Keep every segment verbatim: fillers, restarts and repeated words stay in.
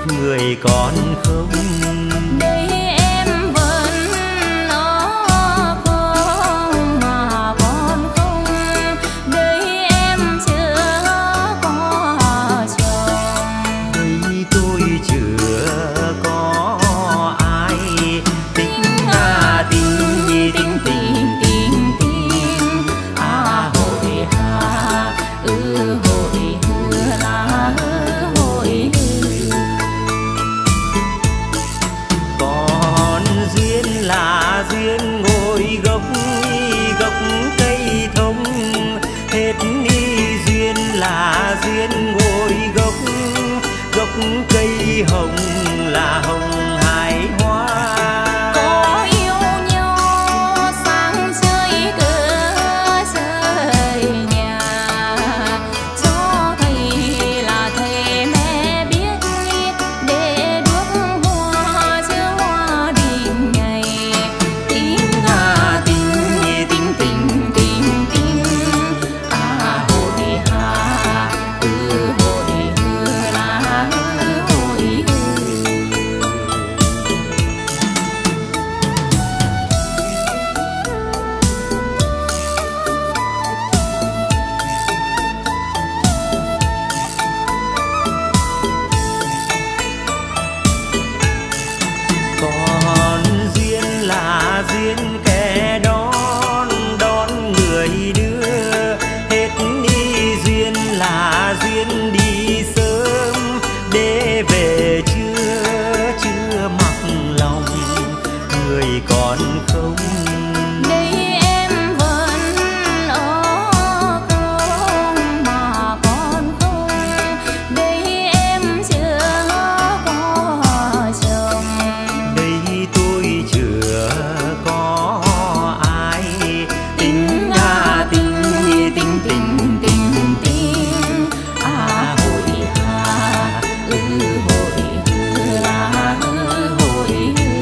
người còn không. Đây em vẫn ở không mà còn không. Đây em chưa có chồng. Đây tôi chưa có ai. Tình à tình nhi tình tình tình tình. À hội hà Ừ hội hư là hội hư. còn duyên là duyên ngồi gốc gốc cây thông. Hết đi duyên là duyên ngồi gốc gốc cây hồng là hồng hải hoa. Có yêu nhau sang chơi cỡ chơi nhà. Cho thầy là thầy mẹ biết để đuốc hoa chứa hoa đình ngày. Tình à tình nhi tình tình tình tình. À hội hà ừ hội hư là hội hư. còn duyên là duyên kẻ đón đón người đưa. Hết đi duyên là duyên đi sớm để về chưa chưa mặc lòng người còn không. Đây em vẫn ở không mà còn không. Đây em chưa có chồng. Đây tôi chưa có ai. Tình à tình nhi tình tình tình tình. À hội hà Ừ hội hư là hội hư.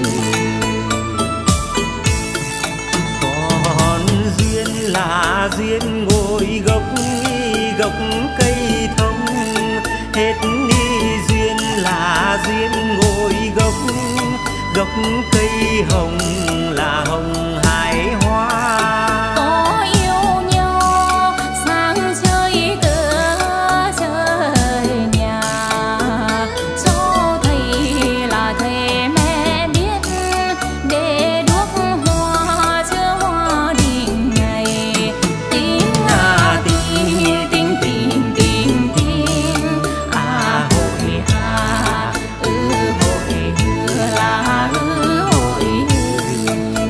còn duyên là duyên ngồi gốc gốc cây thông. Hết đi duyên là duyên ngồi gốc gốc cây hồng là hồng hải hoa. Có yêu nhau sang chơi cỡ chơi nhà. Cho thầy là thầy mẹ biết để đuốc hoa chứa hoa đình ngày. Tình à tình nhi tình tình tình tình. À hội hà ừ hội hư là hội hư.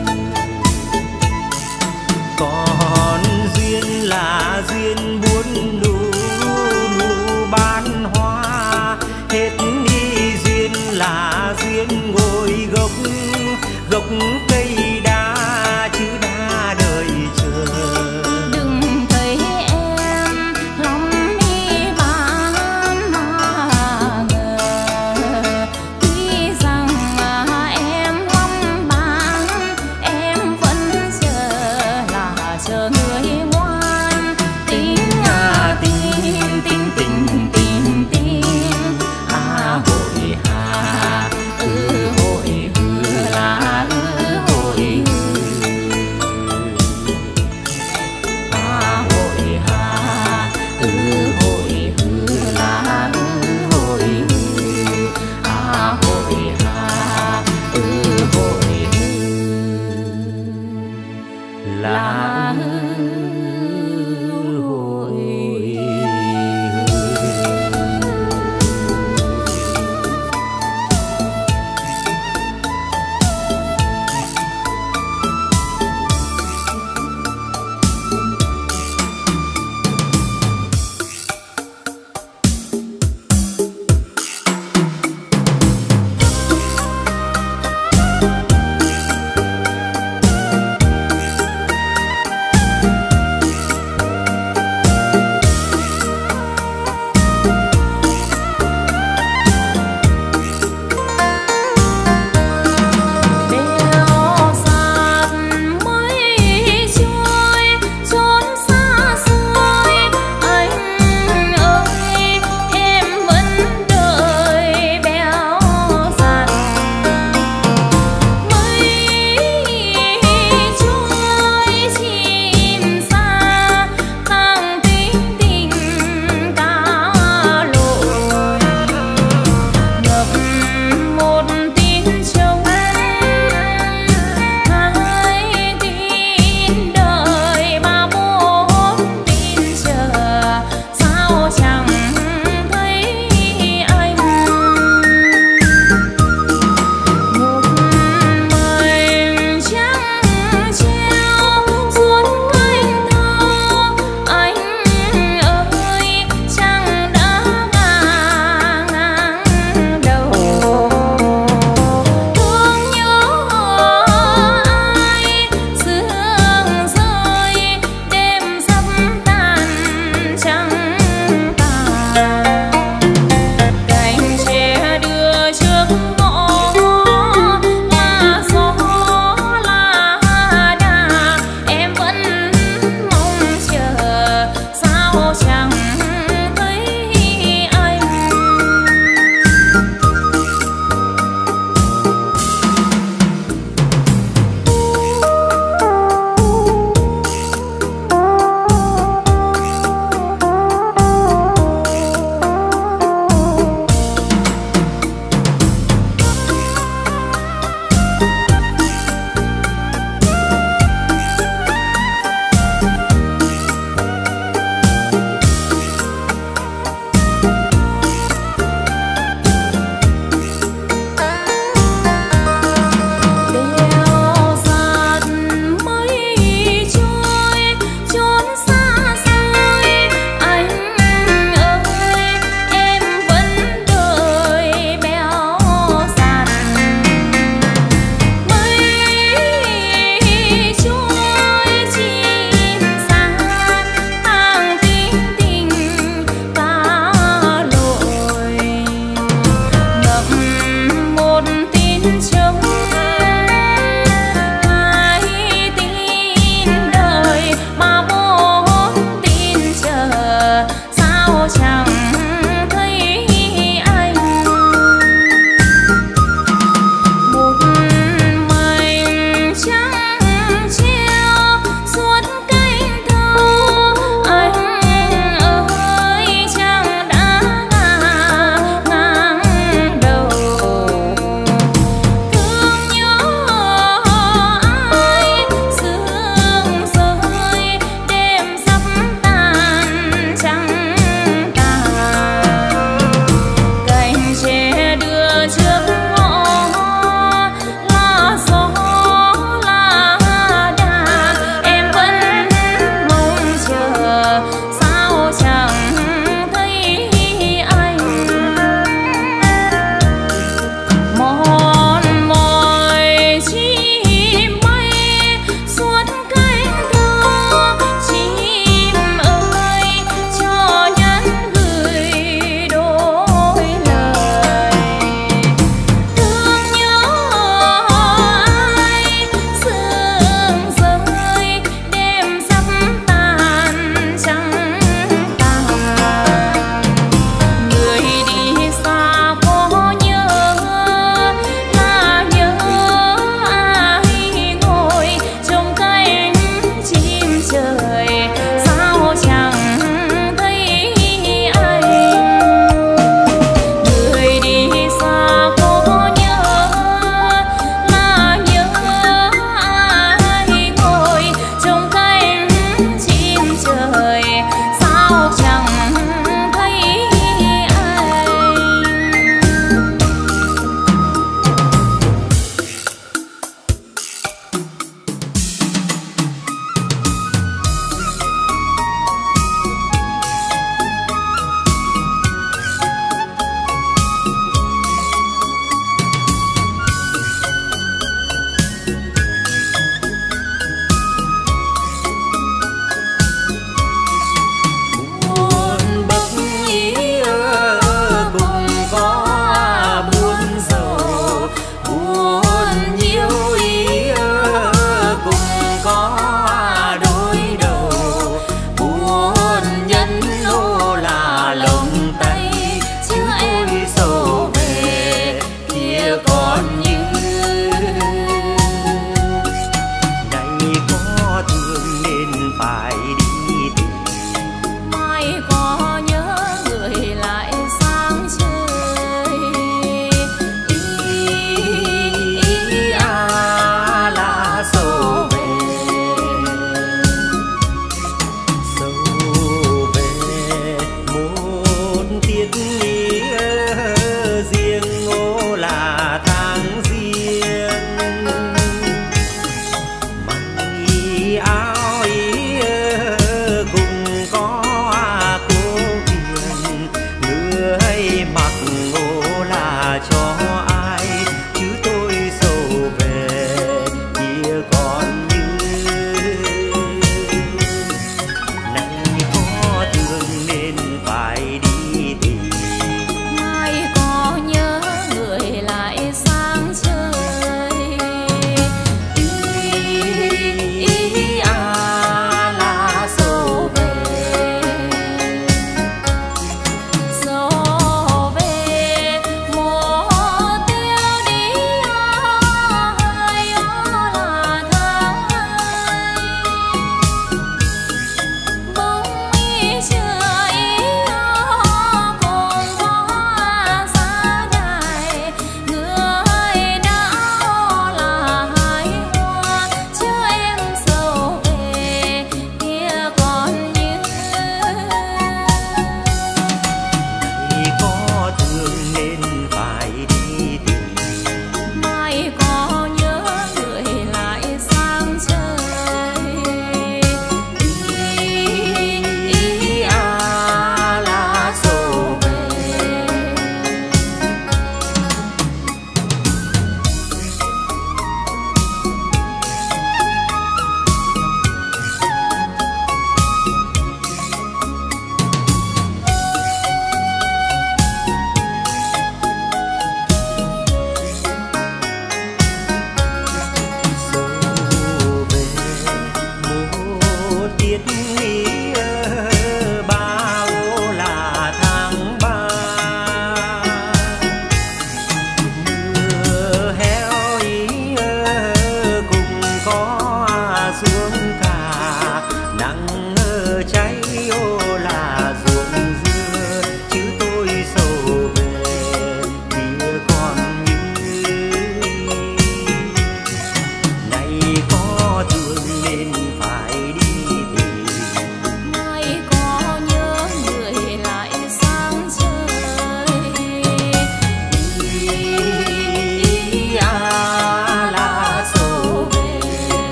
còn duyên là duyên buôn nụ nụ bán hoa. Hết đi duyên là duyên ngồi gốc gốc cây đa chứ đa đời chờ. Đừng thấy em lòng đi bán mà ngờ. Tuy rằng em lòng bán em vẫn chờ là chờ người ngoan. Tình à tình tình tình tình tình. À hội hà ừ hội hư là ừ hội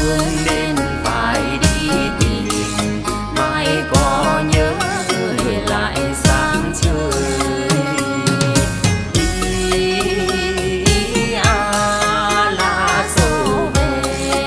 phương nên phải đi tìm, mai có nhớ gửi lại sáng trời. Ý à là dấu về.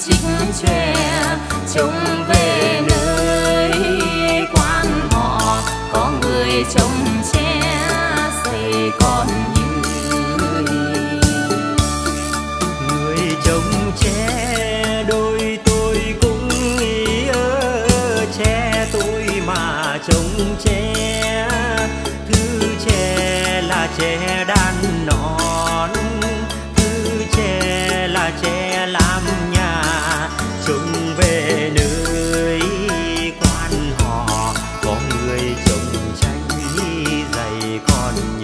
chích chòe trông về nơi quan họ có người trông che xây con như người trông che đôi tôi cũng ý ơ che tôi mà trông che thứ che là che đan non thứ che là che làm nhà trông về nơi quan họ có người trồng tranh dày còn như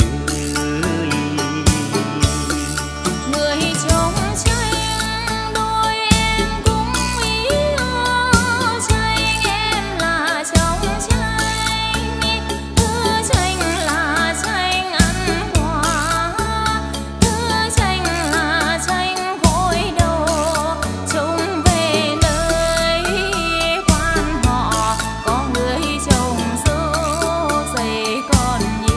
người trông tranh đôi em cũng ý ơ tranh em là trông tranh thứ tranh là tranh ăn quả thứ tranh là tranh gội đầu trông về nơi quan họ có người trồng dâu dày còn như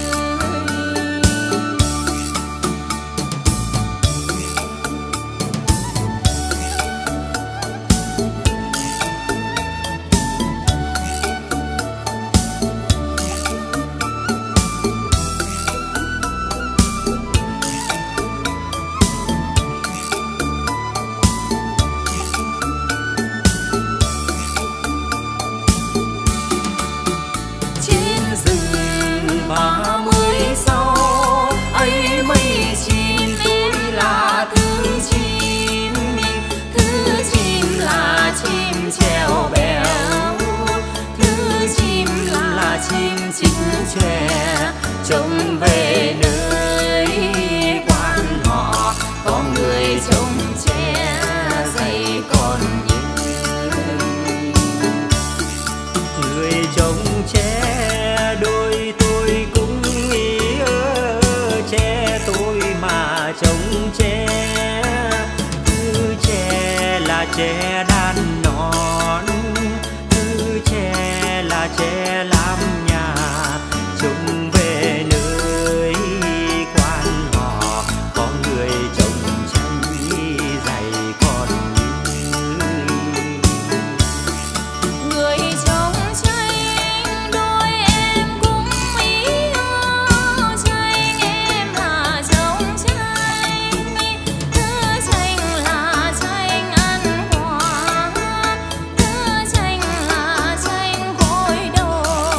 trên rừng ba mươi sau ấy mây chim tôi là thứ chim thứ chim là chim trèo béo thứ chim là chim chích chòe trông về nơi quan họ có người trông che dày còn như người trông che đôi tôi cũng ý ơ che tôi mà trông che thứ che là che đan non thứ che là che làm nhà trông về nơi quan họ có người trồng tranh dày còn như người trông tranh đôi em cũng ý ơ tranh em là trông tranh thứ tranh là tranh ăn quả thứ tranh là tranh gội đầu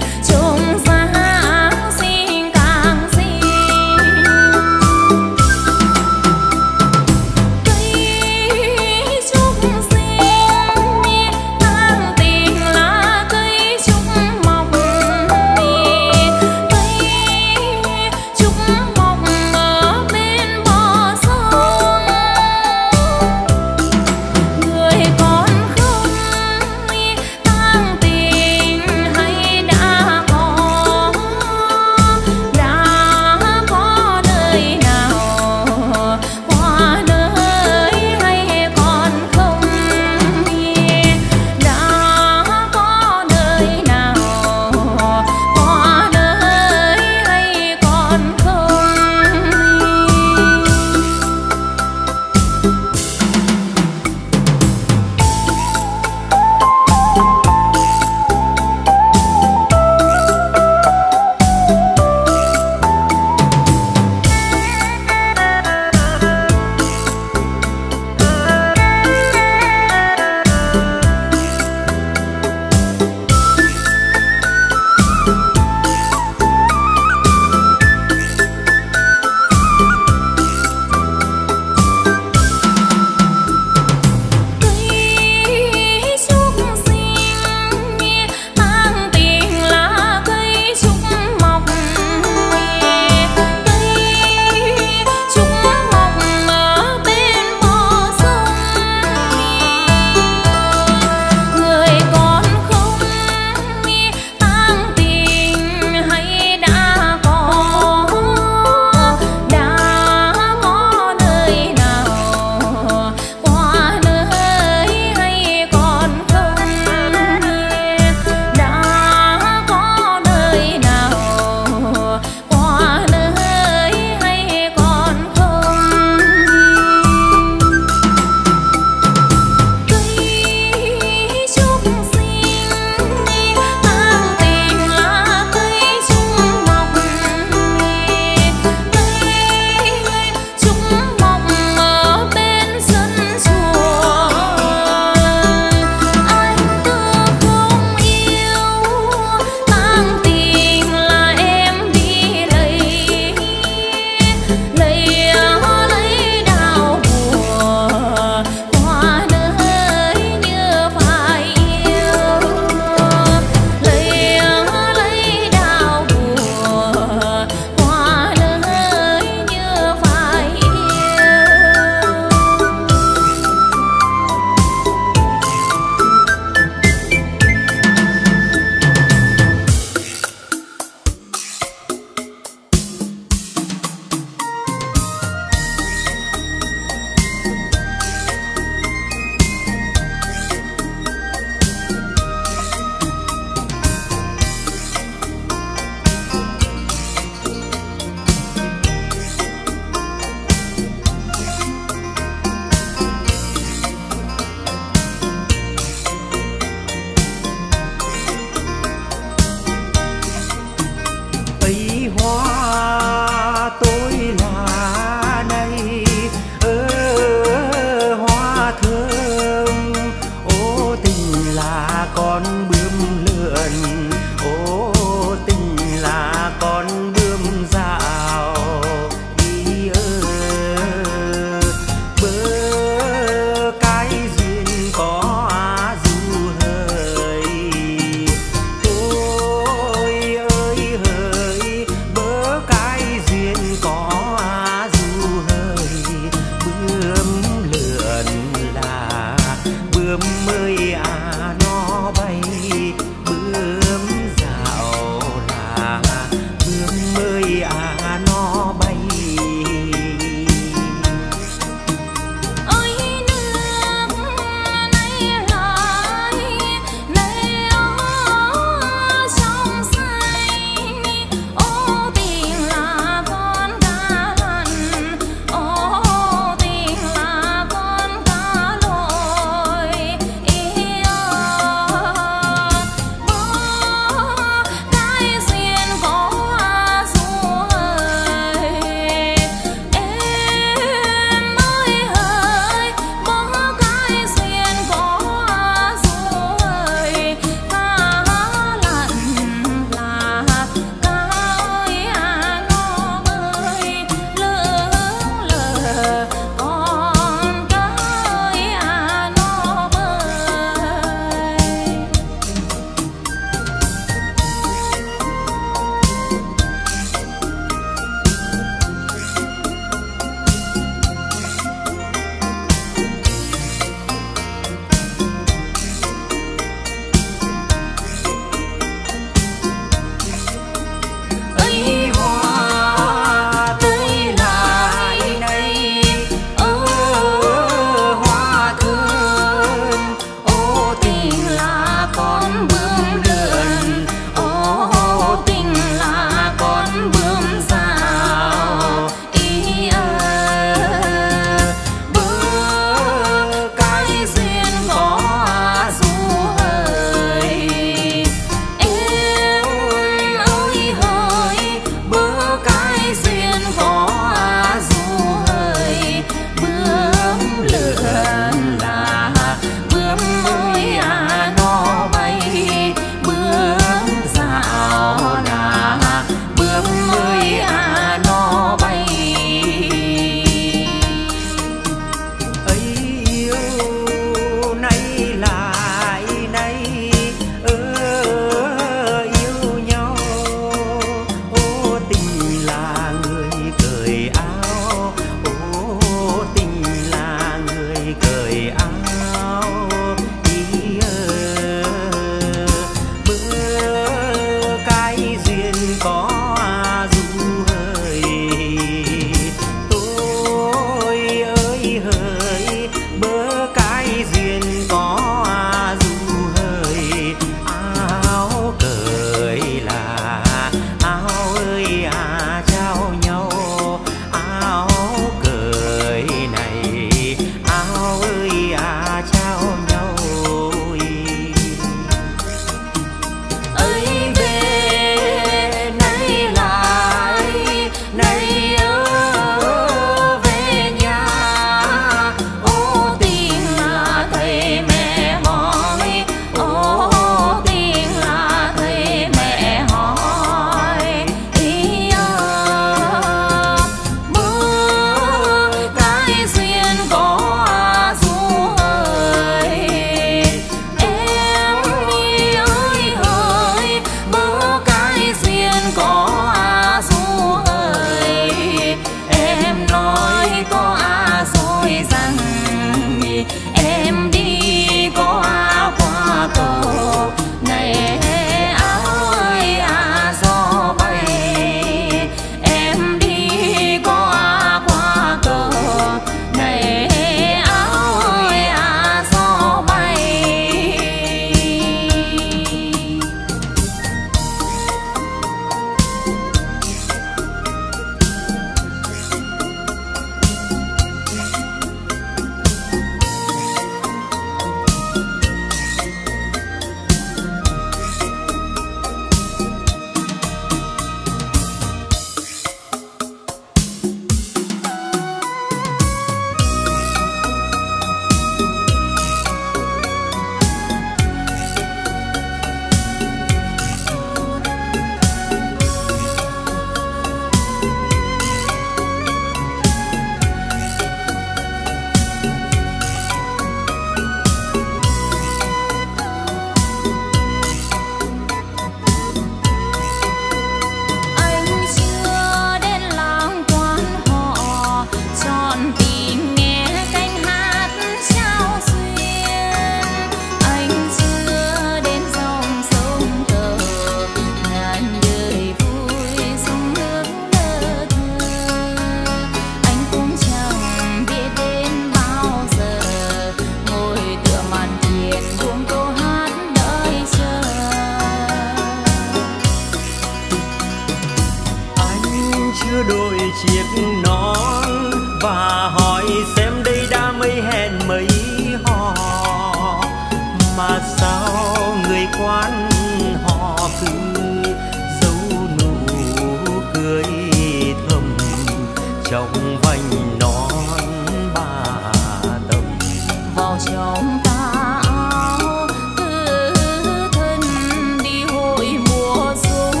non và hỏi xem đây đã mấy hẹn mấy hò, mà sao người quan họ cứ giấu nụ cười thầm trong vành non ba tầm. Vào trong ta áo tư thân đi hội mùa xuân,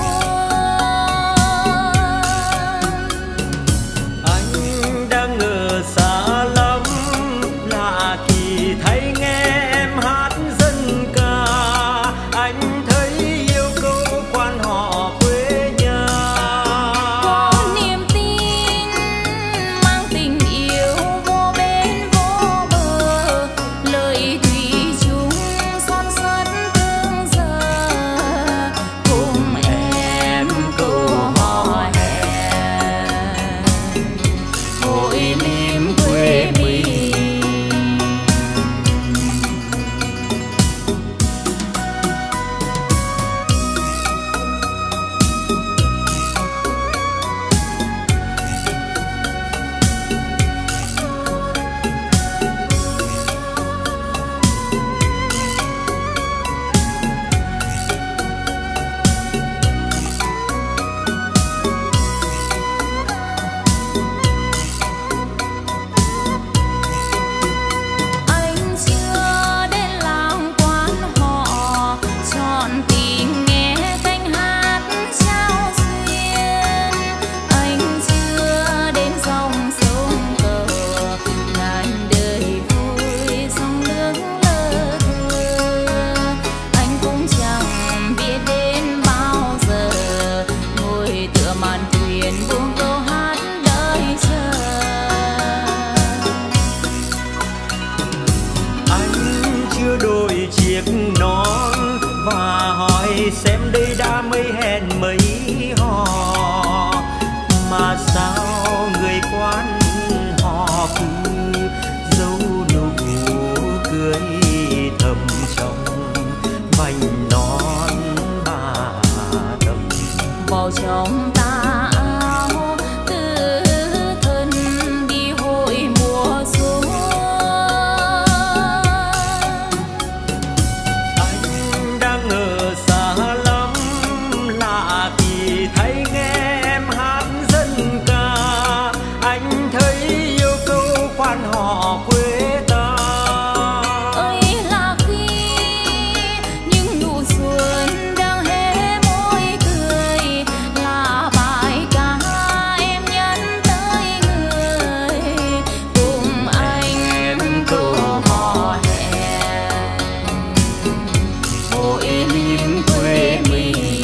anh đang ngờ xa lắm lạ kỳ thấy nghe em hát dân ca, anh thấy yêu câu quan họ quê nhà. có niềm tin mang tình yêu vô bên vô bờ, lời thủy chung son sắt tương giờ cùng em câu hò hẹn hội niềm quê mình. Anh chưa đến làng quan họ chọn tình nghe canh hát trao duyên, anh chưa đến dòng sông cờ ngàn đời vui sông nước lơ thơ, anh cũng chẳng biết đến bao giờ ngồi tựa màn thuyền buông câu hát đợi chờ. Anh chưa đổi chiếc nón và hỏi xem đây đã mấy hẹn mấy hò, mà sao người quan họ cứ giấu nụ cười thầm trong vành non ba tầm. Vào trong ta áo tư thân đi hội mùa xuân, Anh đang ngờ xa lắm lạ kỳ thấy nghe em hát dân ca, anh thấy yêu câu quan họ quê ta. ấy là khi những nụ xuân đang hé môi cười, là bài ca em nhắn tới người cùng anh câu hò hẹn hội niềm quê mình.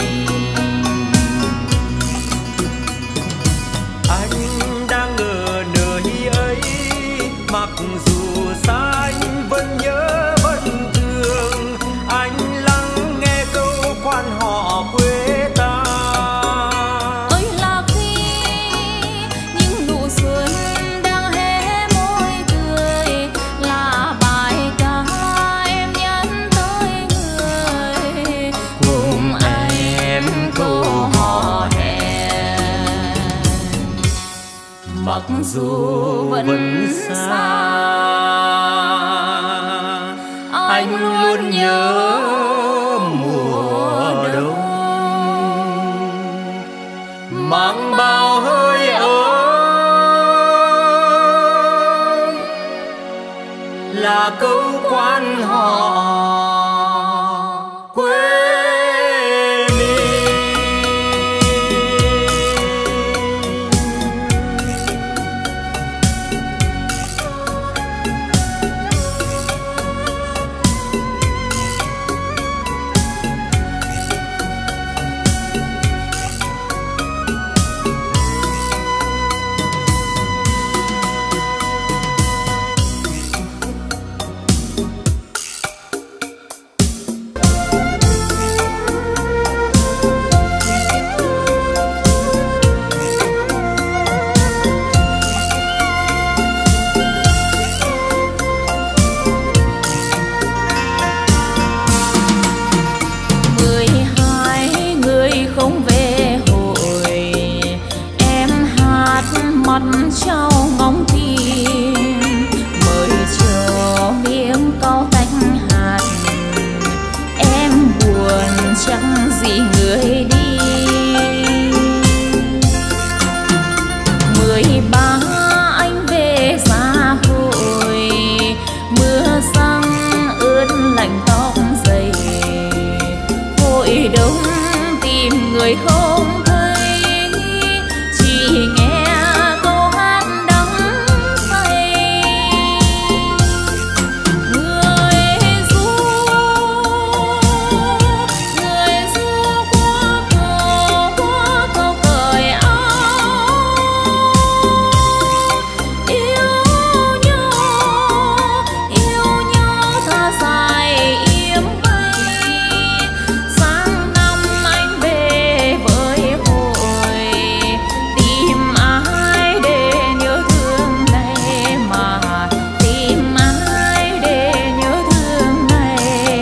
Anh đang ở nơi ấy mặc dù xa anh vẫn nhớ vẫn thương, anh lắng nghe câu quan họ quê ta. Ấy là khi những nụ xuân đang hé môi cười, là bài ca em nhắn tới người cùng em câu hò hẹn. Mặc dù vẫn xa, anh luôn nhớ mùa đông, mang bao hơi ấm là câu quan họ người không thấy, chỉ nghe câu hát đắng cay. Người ru, người ru qua cầu, qua cầu cởi áo, yêu nhau, yêu nhau tha dài yếm mây. Sáng năm anh về với hội, tìm ai để nhớ thương này, mà tìm ai để nhớ thương này.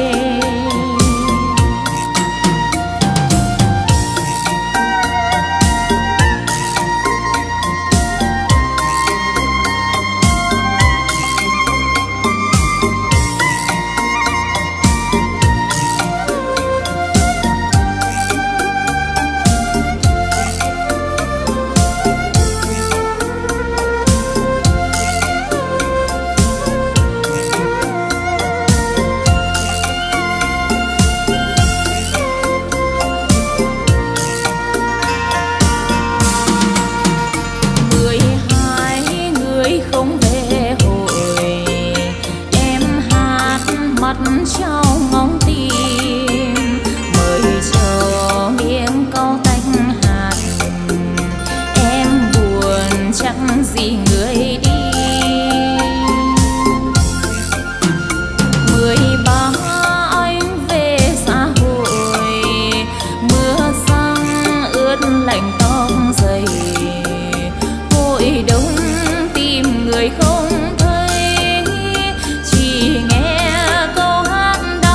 Mười hai người không về hội, em hát mắt trao ngóng tim, mời chờ miếng câu tách hạt. Em buồn chắc gì người đi. Mười ba anh về xã hội, mưa răng ướt lạnh tóc dày. Hội đông tìm người không thấy, chỉ nghe câu hát đắng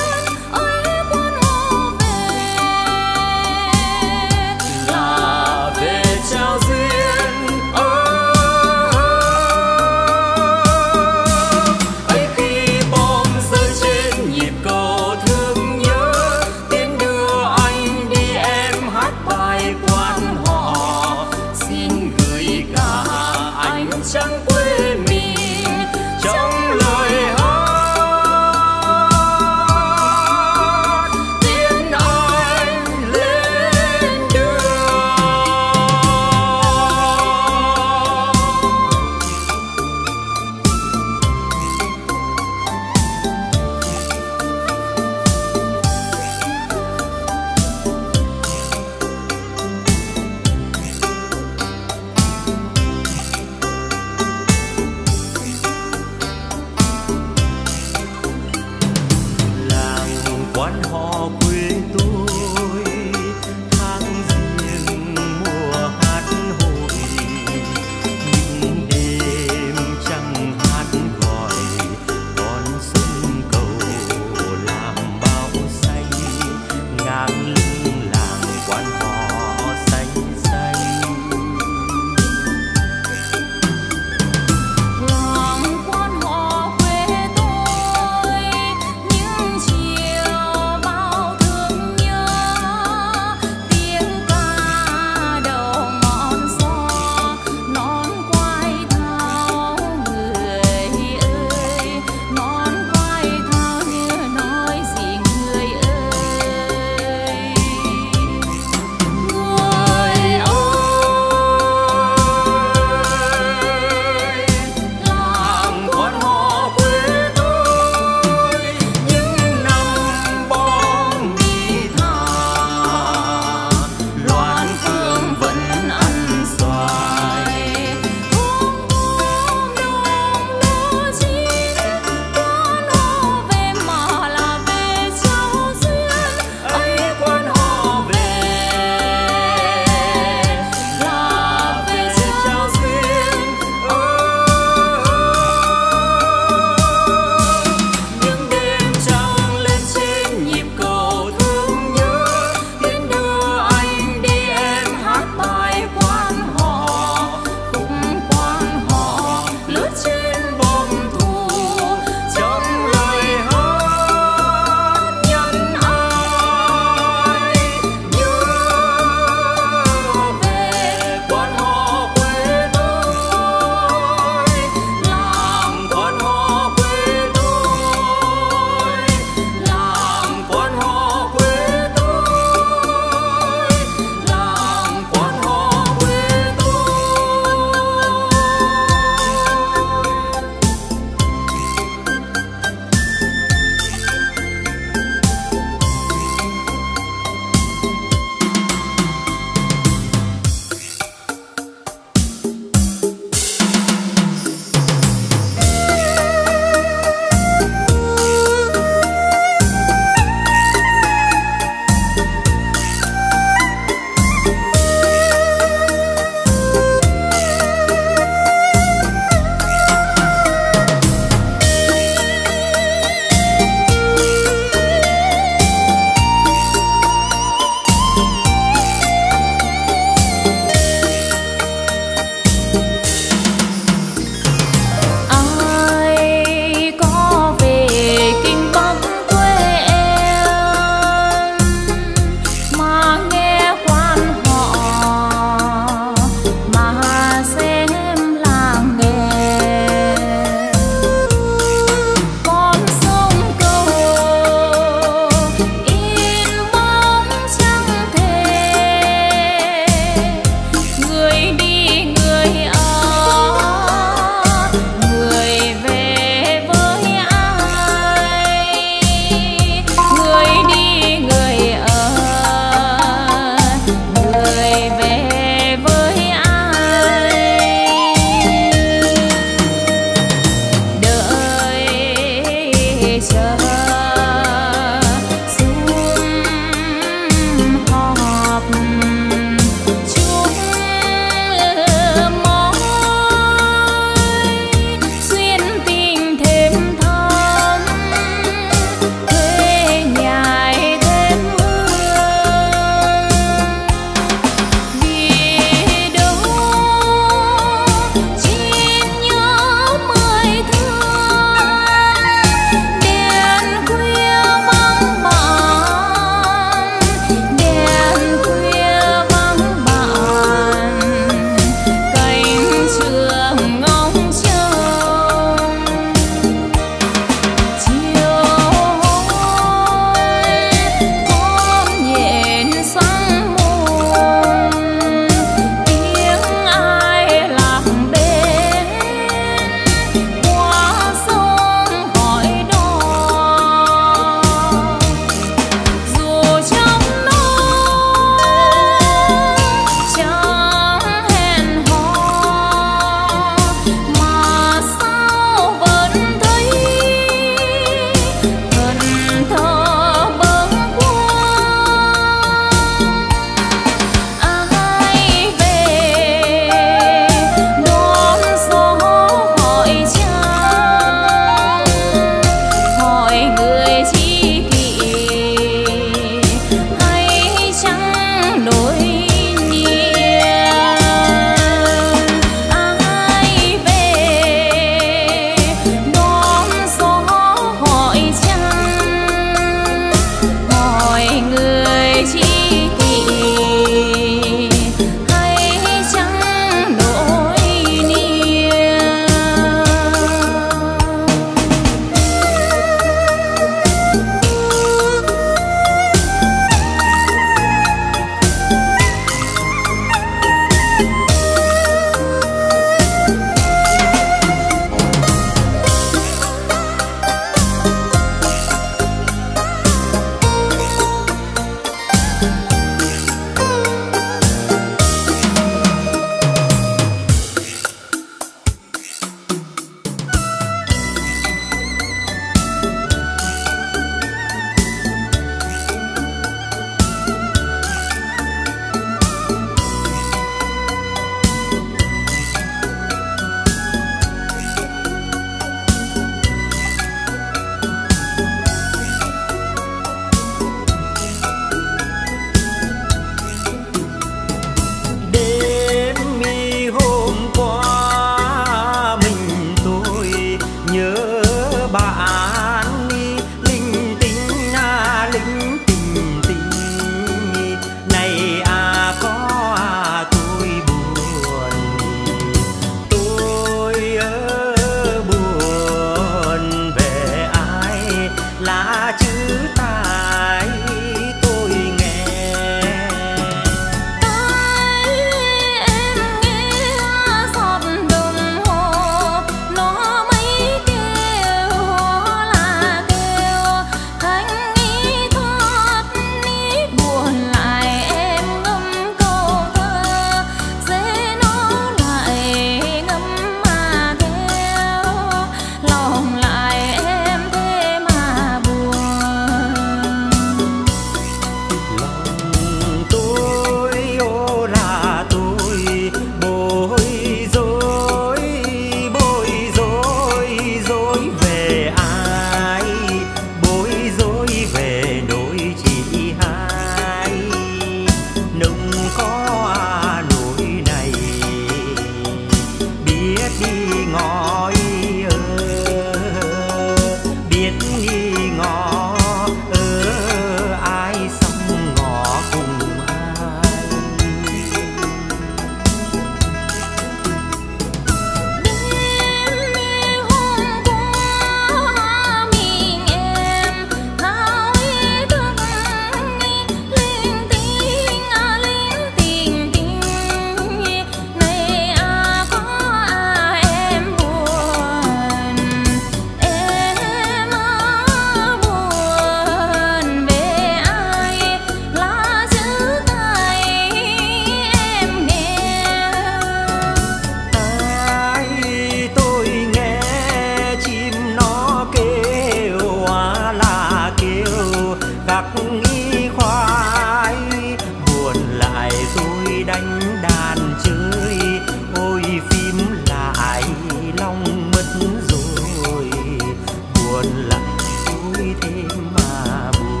anh đàn chơi, ôi phím lại lòng mất rồi, buồn lại vui thêm mà buồn.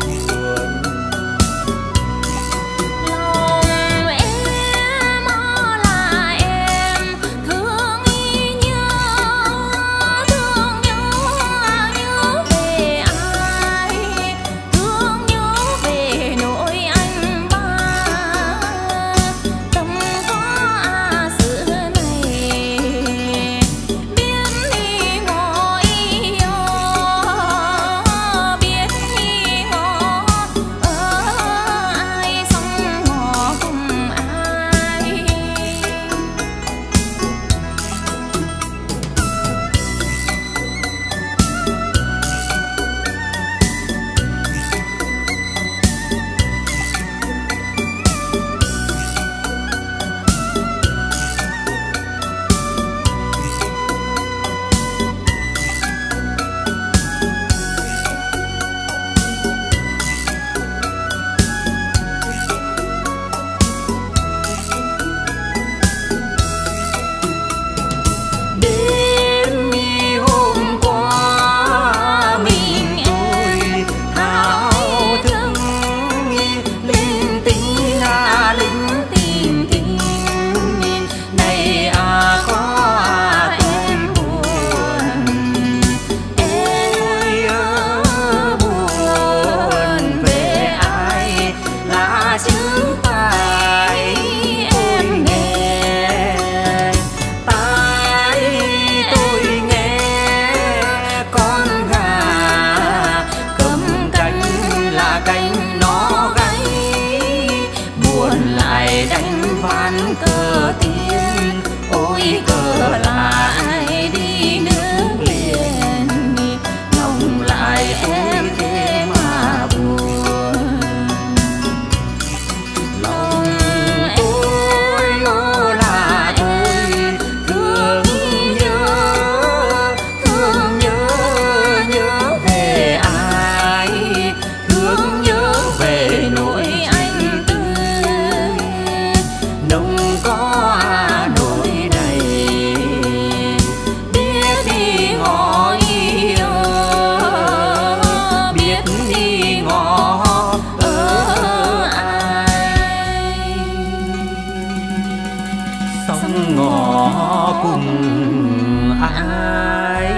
Lòng em là em thương ý nhớ, thương nhớ nhớ về ai, thương nhớ về nỗi anh ba. Tâm có à xưa này biết đi ngỏ yêu, biết đi ngỏ ở ai sống ngỏ cùng ai. Đêm mi hôm qua mình tôi thao thức linh tính à linh Tình tình này à có à em buồn, em nhớ buồn về ai là chữ tài em nghe, tai tôi nghe con gà cầm cánh là cánh nó gáy, buồn lại đánh ván cờ tiên, ôi cờ là ai đi nước liền, lòng lại em thế mà buồn. Lòng tôi ô là tôi thương nhớ, thương nhớ nhớ về ai, thương nhớ về nỗi anh tươi nông có à nỗi đầy, biết đi ngỏ yêu, biết đi ngỏ ở ai, sống ngỏ cùng ai.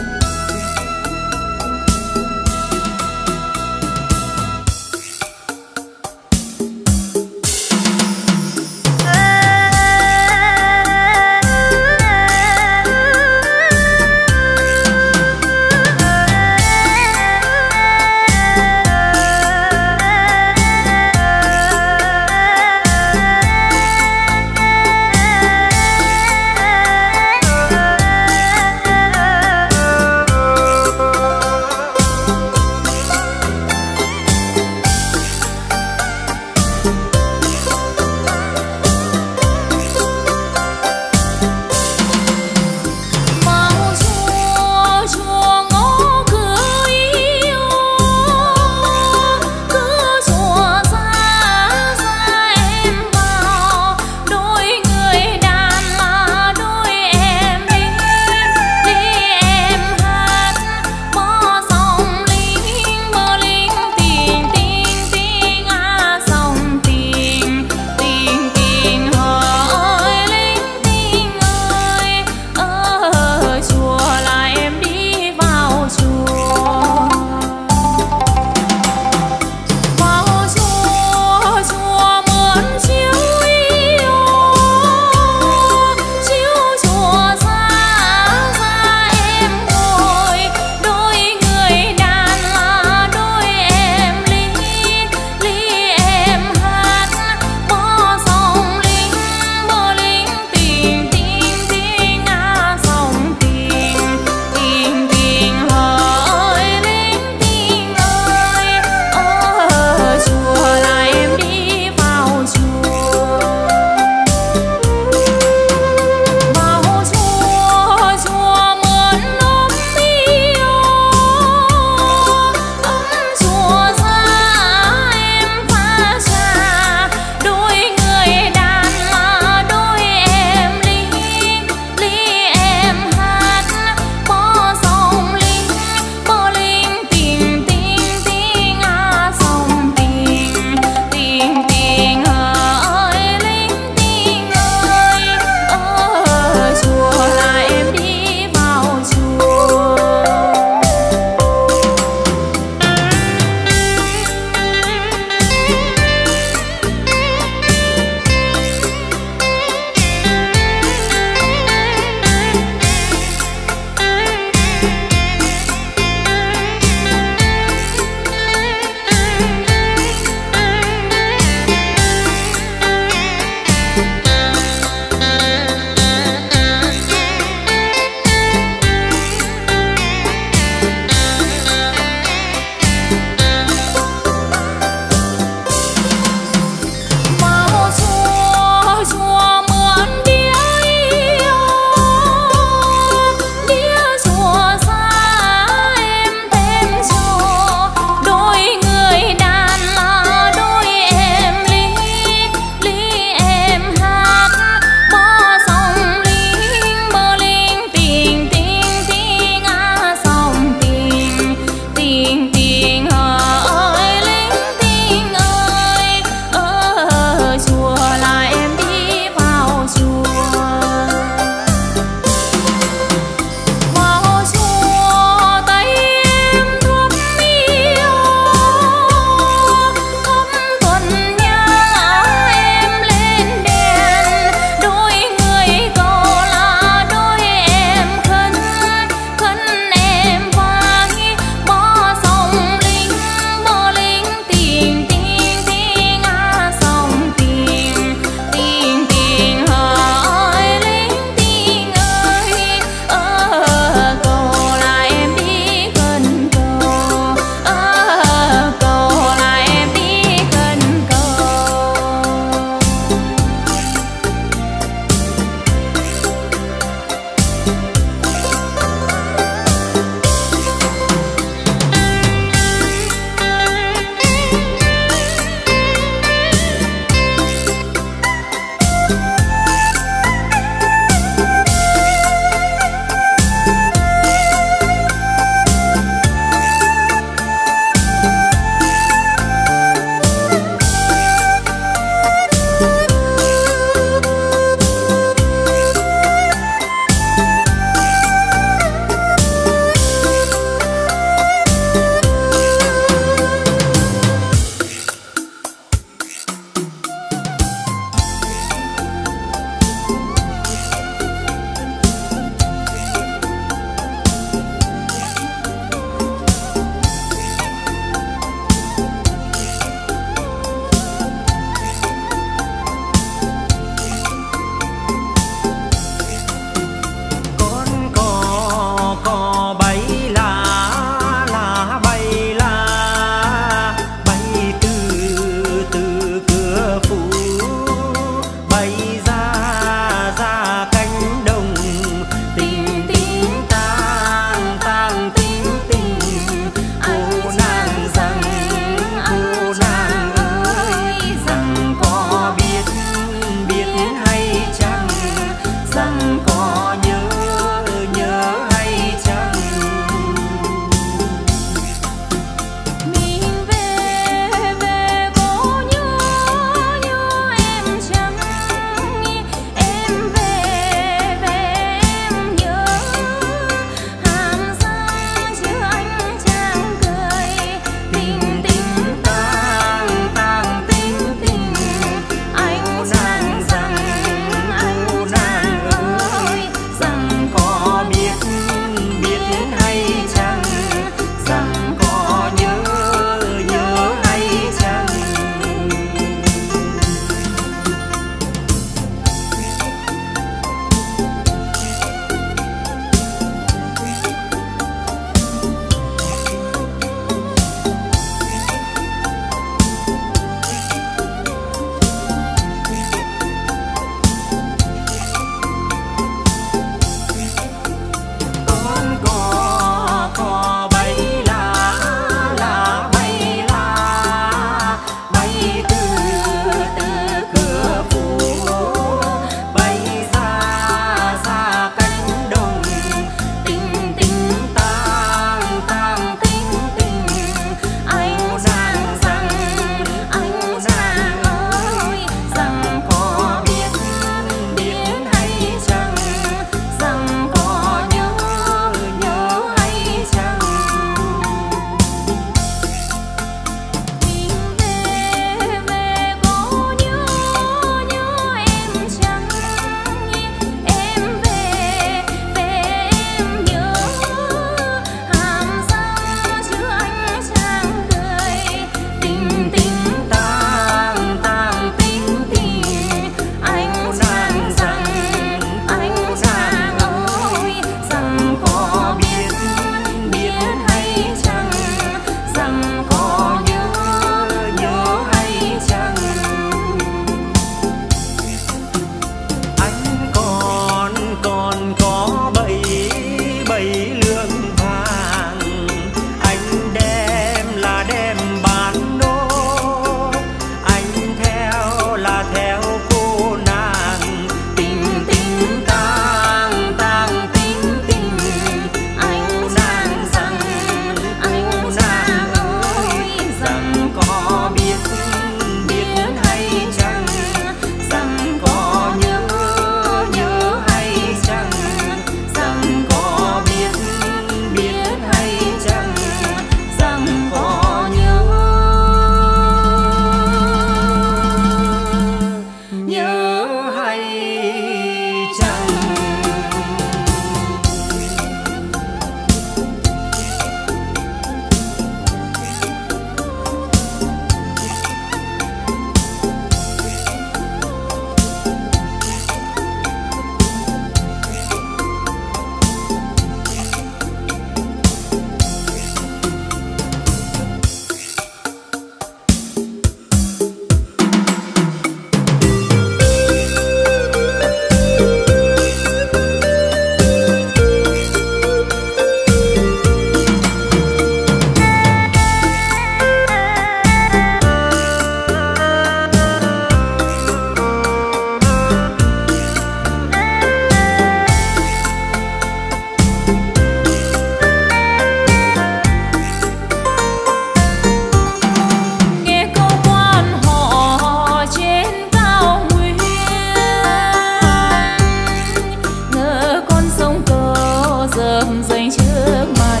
thơm dâng trước mặt.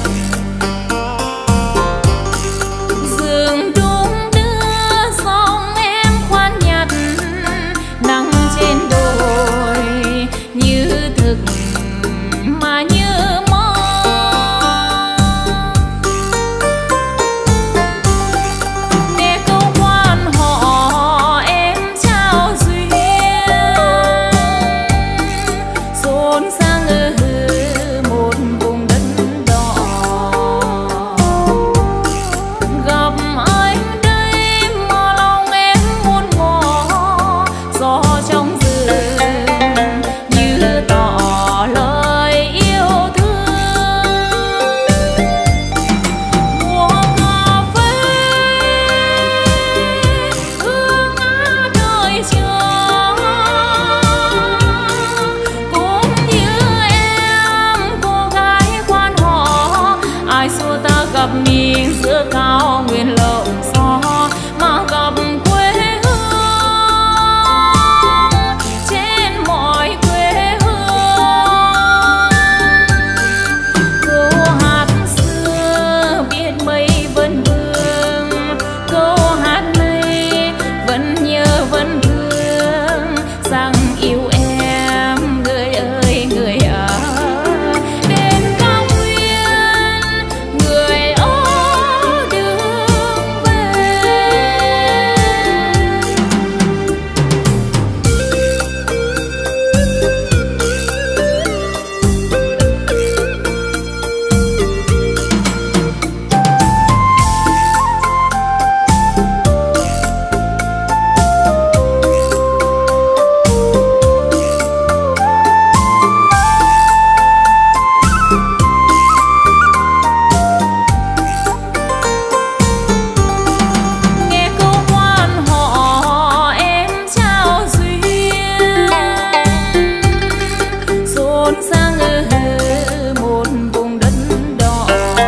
Giường đung đưa sóng em khoan nhặt, nắng trên đồi như thực mà như mơ. Nghe câu quan họ em trao duyên, xôn sang ở một vùng đất đỏ. Gặp anh đây mà lòng em muốn ngỏ, gió trong rừng như tỏ lời yêu thương. Mùa cà phê hương ngát đời chờ, cũng như em cô gái quan họ. Ai xua ta gặp mình giữa cao nguyên lộng gió, mà gặp quê hương trên mọi quê hương. Câu hát xưa biết mấy vẫn vương, câu hát này vẫn nhớ vẫn thương, rằng yêu em người ơi người ở bên cao nguyên, người ở đường về. Nghe câu quan họ em trao duyên, xôn sang ở một vùng đất đỏ.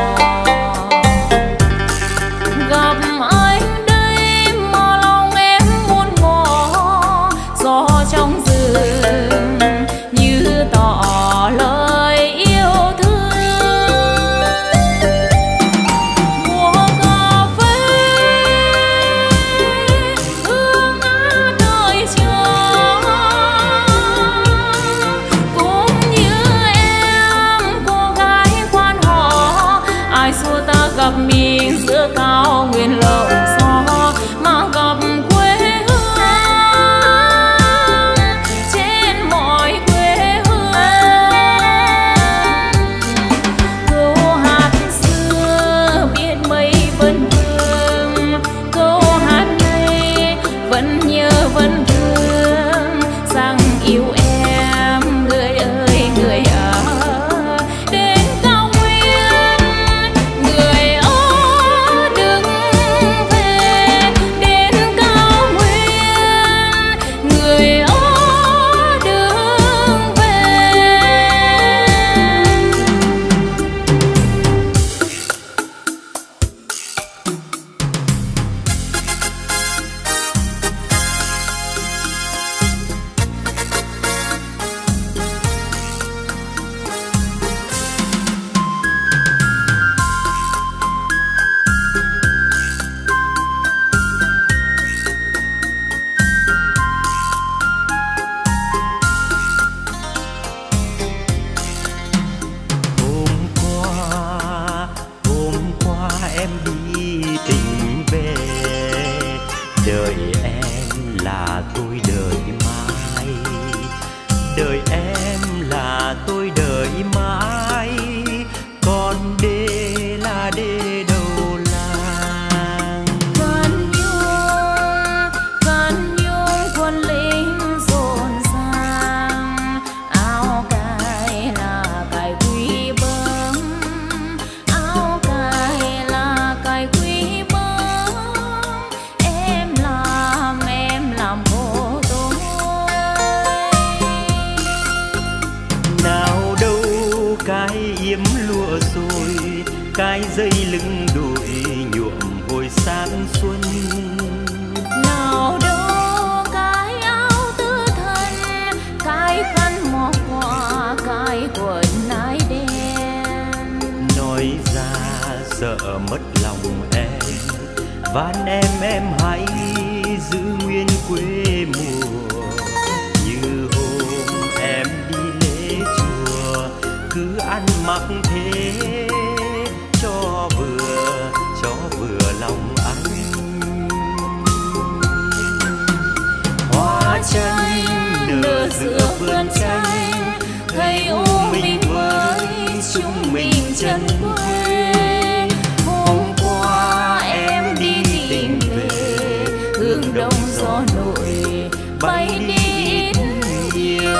Gặp anh đây mà lòng em muốn ngỏ, gió trong rừng như tỏ lời yêu thương. Mùa cà phê hương ngát đời chờ, cũng như em cô gái quan họ. Ai xua ta gặp mình giữa cao nguyên lộng gió, mà gặp quê hương trên mọi quê hương. Câu hát xưa biết mấy vẫn vương, câu hát này vẫn nhớ vẫn thương, rằng yêu em người ơi người ở đến cao nguyên, người ở đừng về đến cao nguyên, người ở đừng về. Hôm qua, hôm qua em đi tình về, đợi em là tôi đợi mãi, đợi em là tôi đợi mãi, còn đê là đê đầu làng. Cơn nhung, cơn nhung quân lính rộn ràng, áo cài là cài quý báu, áo cài là cài quý báu. Em làm em làm vô tôi. Nào đâu cái yếm lụa rồi, cái dây lưng đội nhuộm hồi sáng xuân. Nào đâu cái áo tứ thân, cái khăn mỏ quà, cái quần ái đen. nói ra sợ mất lòng em, van em em hãy giữ nguyên quê mùa. Như hôm em đi lễ chùa, cứ ăn mặc thế cho vừa, cho vừa lòng anh. Hoa chanh nở giữa vườn chanh, thầy u mình với chúng mình chân quê. Hôm qua em đi tìm về, hương đông gió nổi bay đi ít nhiều.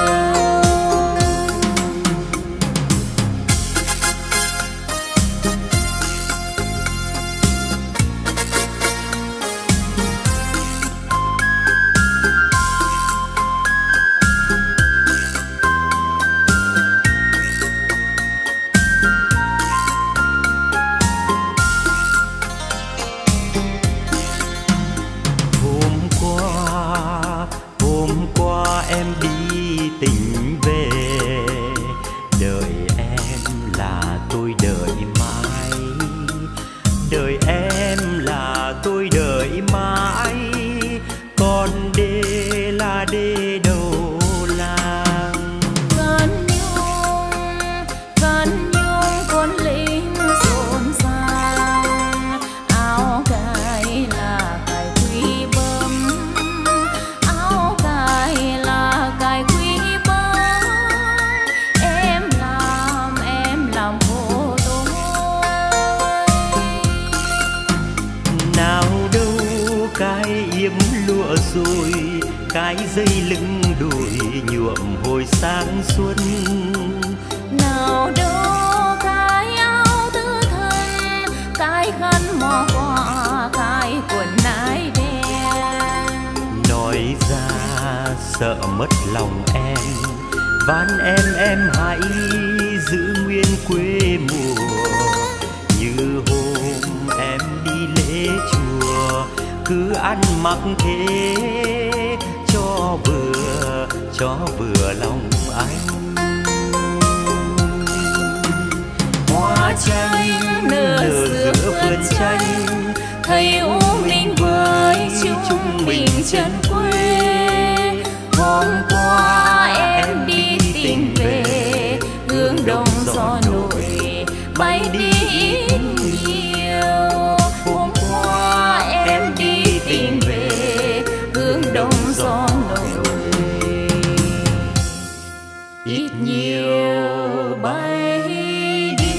Em đi tình về, đợi em là tôi đợi mãi, đợi em là tôi đợi mãi. Còn đê là đê đầu làng. Cơn nhung, cơn nhung con lính rộn ràng, áo cài là cài quý bấm, áo cài là cài quý bấm. Em làm, em làm vô tôi. Nào đâu cái yếm lụa rồi, cái dây lưng đùi nhuộm hồi sáng xuân. Nào đâu cái áo tứ thân, cái khăn mò quà, cái quần nái đen. Nói ra sợ mất lòng em, van em em hãy giữ nguyên quê mùa. Như hôm em đi lễ chùa, cứ ăn mặc thế cho vừa, cho vừa lòng anh. Hoa chanh nở giữa vườn chanh, thầy u mình với chúng mình chân quê. Hôm qua em đi tìm về, hương đông gió nổi bay đi ít nhiều. Hôm qua em đi tìm về, hương đông gió nổi ít nhiều bay đi.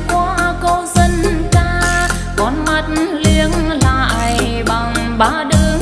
Ba đứa